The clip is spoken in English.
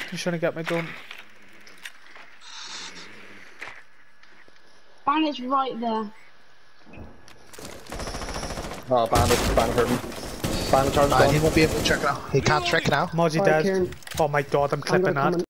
He's trying to get my gun. Bandit's right there. Oh, Bandit hurt me. Bandit turned He won't be able to check it out. He can't check it out. Mozie dead. Oh my god, I'm clipping that.